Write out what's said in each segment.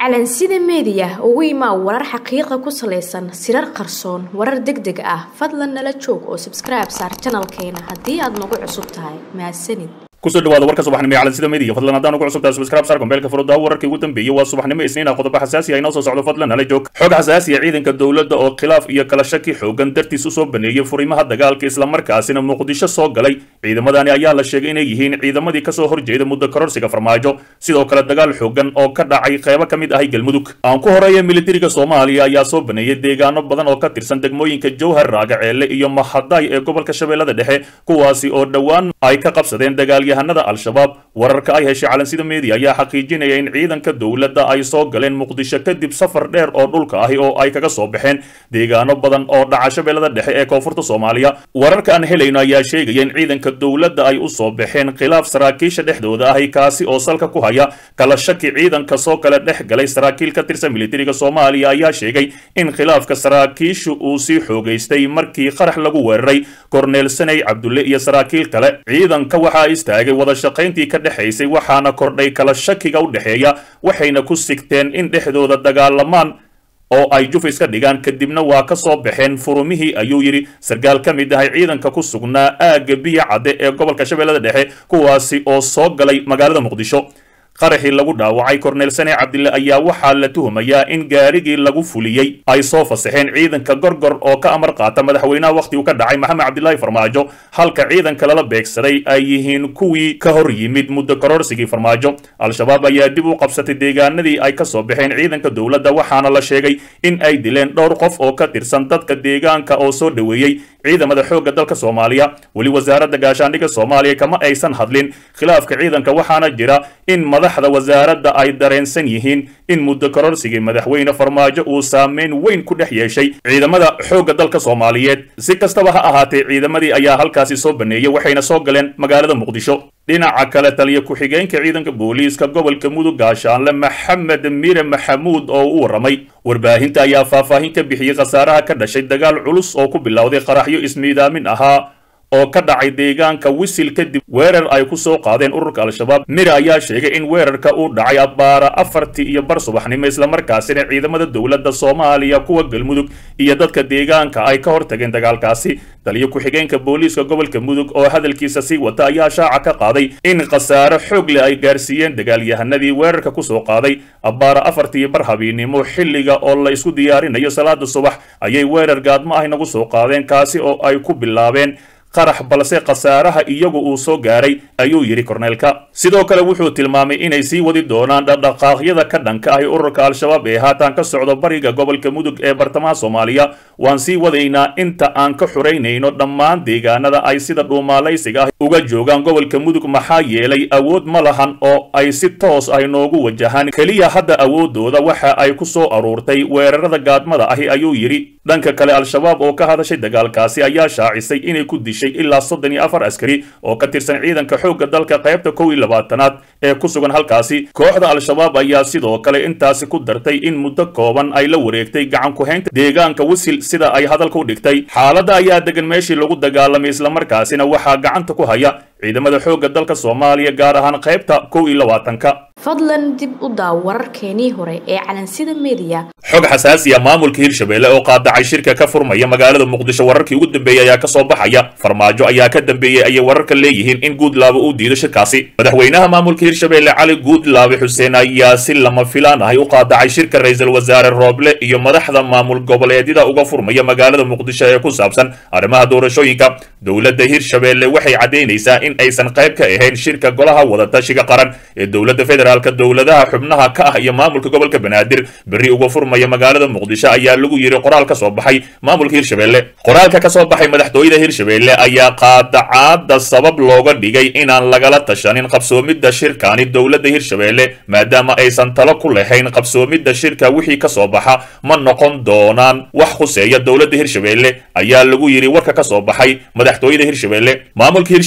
calansida media ugu imaa warar xaqiiqo ku saleysan sirar qarsoon warar degdeg ah fadlan nala joog oo subscribe saar channelkeena haddii aad nagu cusub tahay mahadsanid kusoo dhawaada warka subaxnimo calansida media fadlan haddaan ugu cusubtahay subscribe saar kombeelka furudaha wararkii ugu dambeeyay waa subaxnimo isniina qodobo xasaasi ah inoo soo socdo fadlan nala joog xog xasaasi ah ciidanka dowladda oo khilaaf iyo kala shaki xoogan dartiis u soo baneeyay furimaha dagaalka isla markaasina muqdisho soo galay ciidamadani ayaa la sheegay inay yihiin ciidamadii ka soo horjeeda muddo kororsiga farmaajo sidoo kale dagaal xoogan oo ka dhacay qaybo ka mid ah galmudug aan ku horeeyay militariga Soomaaliya ayaa soo baneeyay deegaano badan oo ka tirsan degmooyinka Jowhar Raagaceele iyo Mahaday ee gobolka Shabeellada Dhexe kuwaasi oo dhawaan ay ka qabsadeen dagaalyahanada al-shabaab wararka ay heshay calansida media ayaa xaqiijinaya in ciidanka dowladda ay soo galeen muqdisho kadib safar dheer oo dhulka ah oo ay kaga soo baxeen deegaano badan oo dhaca Shabeellada Dhexe ee koonfurta Soomaaliya wararka aan helayno ayaa sheegaya in ciidanka dowladda ay u soo baxeen khilaaf saraakiisha dhexdooda ah kaasi oo salka ku haya kala shaki ciidanka soo kala dhex galay saraakiil ka tirsan militariga Soomaaliya ayaa sheegay in khilaafka saraakiishu uu sii xoogaystay markii qarax lagu weeraray Cornel Sanay Cabdulle iyo saraakiil kale ciidanka waxa istaagay wada shaqayntii ka dhaxaysay waxaana kordhay kala shakiga u dhaxeeya waxayna ku sigteen in dhexdooda dagaalamaan oo ay jufis ka dhigaan kadibna waa ka soo baxeen furumihii ayuu yiri sargaal ka mid ah ciidanka ku sugnaa aaga biya cade ee gobolka Shabeellada Dhexe kuwaasi oo soo galay magaalada Muqdisho qaraxii lagu dhaawacay Cornel Sanay Cabdulle ayaa waxaa la tuhumayaa in gaarigii lagu fuliyay ay soo fasaxeen ciidanka gorgor oo ka amar qaata madaxweynaha waqti uu ka dhacay Maxamed Cabdullaahi Farmaajo halka ciidanka lala beegsaday ay yihiin kuwii ka hor yimid muddo kororsigii Farmaajo al-shabaab ayaa dib u qabsatay deegaanadii ay ka soo baxeen ciidanka dowladda waxaana la sheegay in ay dileen dhowr qof oo ka tirsan dadka deegaanka oo soo dhaweeyay ciidamada xoogga dalka Soomaaliya wali wasaaradda gaashaandhigga Soomaaliya kama aysan hadlin khilaafka ciidanka waxaana jira in madaxda wasaaradda ay dareensan yihiin in muddo kororsigii madaxweyne Farmaajo uu saameyn weyn ku dhex yeeshay ciidamada xoogga dalka Soomaaliyeed si kastaba ha ahaatee ciidamadii ayaa halkaasi soo baneeyay waxayna soo galeen magaalada Muqdisho dhinaca kale taliye ku-xigeenka ciidanka booliiska gobolka Mudug gaashaanle Maxamed Mire Maxamuud oo u waramay warbaahinta ayaa faahfaahin ka bixiyay khasaaraha ka dhashay dagaal culus oo ku bilowday qaraxyo ismiidaamin ahaa oo ka dhacay deegaanka Wisil kadib weerar ay ku soo qaadeen ururka al-shabaab Mire ayaa sheegay in weerarka uu dhacay abbaara 4:00 subaxnimo isla markaasina ciidamada dowladda Soomaaliya kuwa galmudug iyo dadka deegaanka ay ka hortageen dagaalkaasi taliye ku-xigeenka booliiska gobolka Mudug oo hadalkiisa sii wata ayaa shaaca ka qaaday in khasaare xoog leh ay gaarsiiyeen dagaalyahanadii weerarka ku soo qaaday abbaara 4:00 habeenimo xilliga oo la isku diyaarinayo salaada subax ayay weerar gaadmo ah nagu soo qaadeen kaasi oo ay ku bilaabeen qarax balse khasaaraha iyagu uu soo gaaray ayuu yiri korneelka sidoo kale wuxuu tilmaamay inay sii wadi doonaan dhaqdhaqaaqyada ka dhanka ah ururka al-shabaab ee haatan ka socdo bariga gobolka Mudug ee bartamaha Soomaaliya waan sii wadaynaa inta aan ka xureynayno dhammaan deegaanada ay sida dhuumaalaysiga ah uga joogaan gobolka Mudug maxaa yeelay awood ma lahan oo ay si toos ah noogu wajahaan kaliya hadda awoodooda waxa ay ku soo aruurtay weerarada gaadmada ah ayuu yiri dhanka kale al-shabaab oo ka hadashay dagaalkaasi ayaa shaacisay inay ku dishay ilaa 34 askari oo ka tirsan ciidanka xoogga dalka qaybta 21aad ee ku sugan halkaasi kooxda al-shabaab ayaa sidoo kale intaasi ku dartay in muddo kooban ay la wareegtay gacan ku haynta deegaanka Wisil sida ay hadalka u dhigtay xaaladda ayaa degan meeshii lagu dagaalamay isla markaasina waxaa gacanta ku haya ciidamada xoogga dalka Soomaaliya gaar ahaan qaybta 21ka fadlan dib u daaw wararkeenii hore ee calansida media xog xasaasi ah maamulka Hirshabeelle oo qaadacay shirka ka furmaya magaalada Muqdisho wararkii ugu dambeeyay ayaa ka soo baxaya Farmaajo ayaa ka dambeeyay ay wararka leeyihiin in Guudlaabe uu diido shirkaasi madaxweynaha maamulka Hirshabeelle Cali Guudlaabe Xuseen ayaa si lama filaan ah u qaadacay shirka ra'iisul wasaare Rooble iyo madaxda maamul goboleedyada uga furmaya magaalada Muqdisho ee ku saabsan arrimaha doorashooyinka dowladda Hirshabeelle waxay cadeynaysaa in aysan qayb ka ahayn shirka golaha wada tashiga qaran ee dowladda federaalka dowladaha xubnaha ka ah iyo maamulka gobolka Banaadir bari uga furmaya magaalada Muqdisho ayaa lagu yiri qoraal ka soo baxay maamulka Hirshabeelle qoraalka ka soo baxay madaxtooyada Hirshabeelle ayaa qaadacaada sabab looga dhigay inaan lagala tashanin qabsoomidda shirkaani dowladda Hirshabeelle maadaama aysan talo ku lahayn qabsoomidda shirka wixii ka soo baxa ma noqon doonaan wax khuseeya dowladda Hirshabeelle ayaa lagu yiri warka ka soo baxay madaxtooyada Hirshabeelle maamulka Hirshabeelle ayaa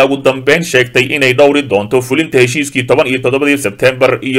ayaa ugu dambeyn sheegtay inay dhowri doonto fulinta heshiiskii 17 Sebtembar iyo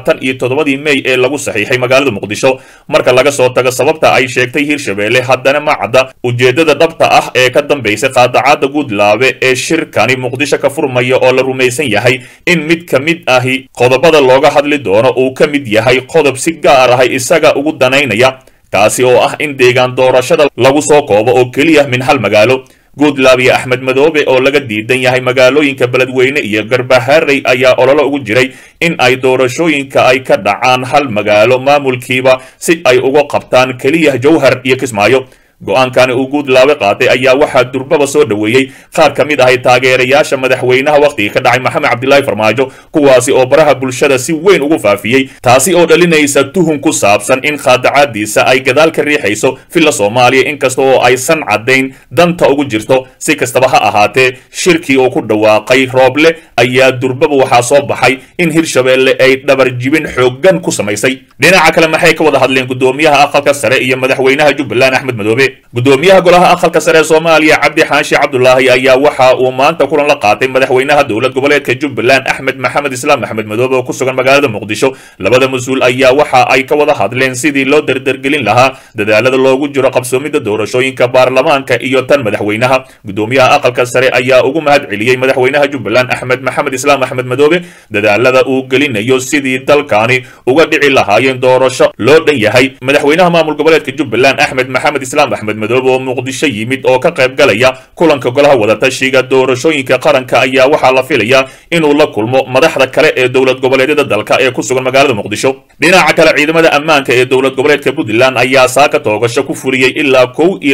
27 May ee lagu saxiixay magaalada Muqdisho marka laga soo tago sababta ay sheegtay Hirshabelle haddana ma cadda ujeedada dhabta ah ee ka dambeysay qaadacada Guudlaabe ee shirkani Muqdisho ka furmaya oo la rumaysan yahay in mid ka mid ahi qodobada looga hadli doono uu ka mid yahay qodob si gaar ah isaga ugu danaynaya kaasi oo ah in deegaan doorashada lagu soo koobo oo kaliya min hal magaalo Guudlaabe iyo Axmed Madoobe oo laga diidan yahay magaalooyinka Beledweyne iyo Garbaharey ayaa ololo ugu jiray in ay doorashooyinka ay ka dhacaan hal magaalo maamulkiiba si ay uga qabtaan kaliya Jowhar iyo Kismaayo go'aankani uu Guudlaabe qaatay ayaa waxaa durbaba soo dhaweeyay qaar ka mid ah taageerayaasha madaxweynaha waqtiga ka dhacay Maxamed Cabdullaahi Farmaajo kuwaasi oo baraha bulshada si weyn ugu faafiyay taasi oo dhalinaysa tuhun ku saabsan in qaadacadiisa ay gadaal ka riixayso filla Soomaaliya inkasta oo aysan cadayn danta ugu jirto si kastaba ha ahaatee shirkii oo ku dhawaaqay Rooble ayaa durbaba waxaa soo baxay in Hirshabelle ay dhabar jibin xoogan ku samaysay dhinaca kale maxay ka wada hadleen gudoomiyaha aqalka sare iyo madaxweynaha Jubbaland Axmed Madoobe gudoomiyaha golaha aqalka sare Soomaaliya Cabdi Xaashi Cabdullaahi ayaa waxa uu maanta kulan la qaatay madaxweynaha dowlad goboleedka Jubbaland Axmed Maxamed Islaam Axmed Madoobe oo ku sugan magaalada Muqdisho labada mas'uul ayaa waxa ay ka wada hadleen sidii loo dardargelin lahaa dadaalada loogu jiro qabsoomida doorashooyinka baarlamaanka iyo tan madaxweynaha gudoomiyaha aqalka sare ayaa ugu mahad celiyay madaxweynaha Jubbaland Axmed Maxamed Islaam Axmed Madoobe dadaalada uu gelinayo sidii dalkani uga dhici lahaayeen doorasho loo dhan yahay madaxweynaha maamul goboleedka Jubbaland Axmed Maxamed Islaam Axmed Madoobe oo Muqdisho yimid oo ka qayb galaya kulanka golaha wadatashiga doorashooyinka qaranka ayaa waxa la filayaa inuu la kulmo madaxda kale ee dowlad goboleedyada dalka ee ku sugan magaalada Muqdisho dhinaca kale ciidamada ammaanka ee dowlad goboleedka Puntland ayaa saaka toogasho ku fuliyay ilaa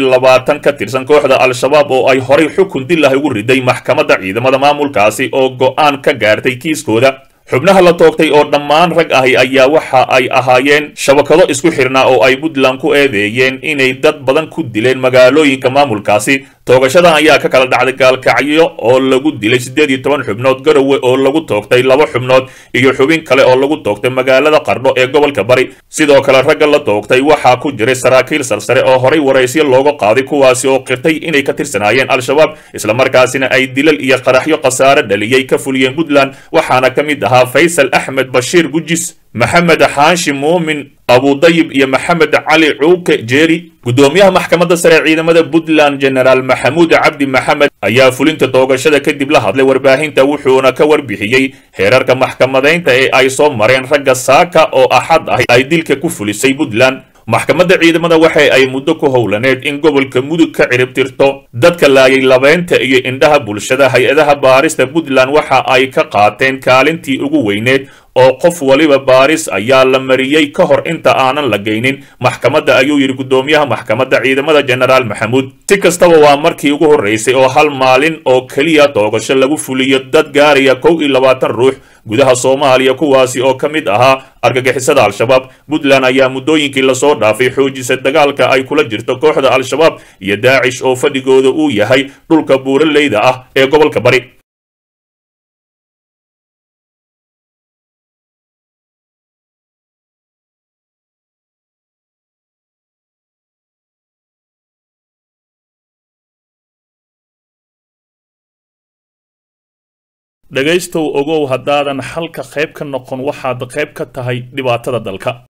21 ka tirsan kooxda Al-Shabaab oo ay horay xukun dil ah ugu riday maxkamadda ciidamada maamulkaasi oo go'aan ka gaartay kiiskooda xubnaha la toogtay oo dhammaan rag ahi ayaa waxa ay ahaayeen shabakado isku xirnaa oo ay Puntland ku eedeeyeen inay dad badan ku dileen magaalooyinka maamulkaasi toogashadan ayaa ka kala dhacday Gaalkacyo oo lagu dilay 18 xubnood Garowe oo lagu toogtay 2 xubnood iyo xubin kale oo lagu toogtay magaalada Qardho ee gobolka Bari sidoo kale ragga la toogtay waxa ku jiray saraakiil sarsare oo horay waraysiyo looga qaaday kuwaasi oo qirtay inay ka tirsanaayeen Al-Shabaab isla markaasina ay dilal iyo qaraxyo qasaare dhaliyay ka fuliyeen Puntland waxaana ka mid ahaa Faysal Ahmed Bashir Gujis Maxamed Xaashi Muumin Abu Dayib iyo Maxamed Cali Cuuke Jeeri gudoomiyaha maxkamadda sare ciidamada Puntland General Maxamuud Cabdi Maxamed ayaa fulinta toogashada kadib la hadlay warbaahinta wuxuuna ka warbixiyay heerarka maxkamadeynta ee ay soo mareen ragga saaka oo axad ah ay dilka ku fulisay Puntland maxkamadda ciidamada waxa ay muddo ku howlaneed in gobolka Mudug ka ciribtirto dadka laayay labeenta iyo indhaha bulshada hay'adaha baarista Puntland waxa ay ka qaateen kaalintii ugu weyneed oo qof waliba baaris ayaa la mariyay ka hor inta aanan la geynin maxkamadda ayuu yiri gudoomiyaha maxkamadda ciidamada General Maxamuud si kastaba waa markii ugu horeysay oo hal maalin oo kaliya toogasho lagu fuliyo dad gaaraya 21 ruux gudaha Soomaaliya kuwaasi oo ka mid ahaa argagixisada Al-Shabaab Puntland ayaa muddooyinkii la soo dhaafay xoojisay dagaalka ay kula jirto kooxda Al-Shabaab iyo Daacish oo fadhigooda uu yahay dhulka buuraleyda ah ee gobolka Bari dhagaystow ogow haddaadan halka qayb ka noqon waxaad qayb ka tahay dhibaatada dalka